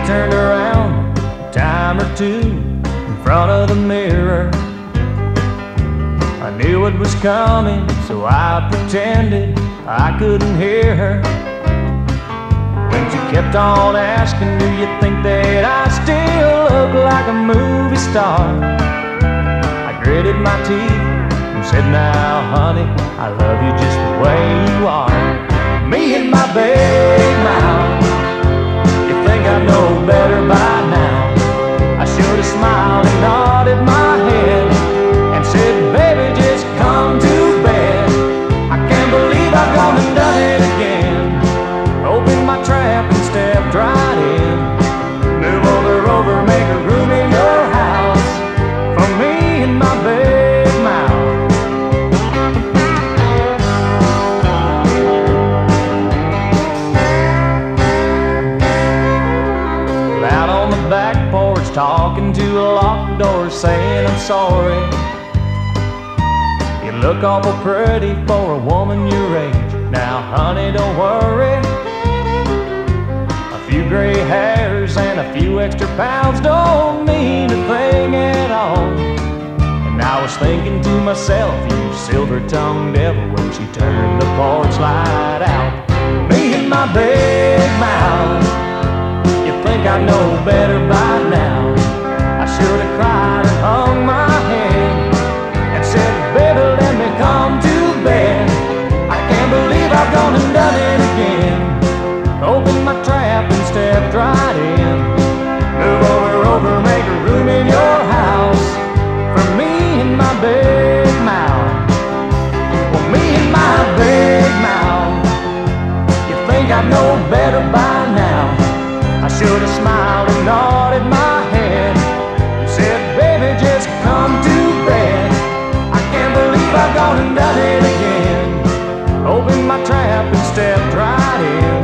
turned around a time or two in front of the mirror. I knew it was coming, so I pretended I couldn't hear her. When she kept on asking, do you think that I still look like a movie star? I gritted my teeth and said, now honey, I love you just the way you are. Me and my big mouth, you think I know better by now. I should have smiled and nodded my head and said, baby, just come to bed. I can't believe I've gone and done it again. Opened my trap and stepped right in. Move over, make a room in your house for me and my big mouth. Out on the back porch, talking to a locked door, saying I'm sorry. You look awful pretty for a woman your age. Now honey, don't worry. A few gray hairs and a few extra pounds don't mean a thing at all. And I was thinking to myself, you silver-tongued devil, when she turned the porch light out. Me and my big mouth, you think I know better by now. I should have cried and hung my head and said, baby, let me come to bed. I can't believe I've gone and done it again. Opened my trap and stepped right in. Move over, make a room in your house for me and my big mouth. Well, me and my big mouth, you think I know better by now. I should have smiled and nodded my head and said, baby, just come to bed. I can't believe I've gone and done it again. Opened my trap and stepped right in.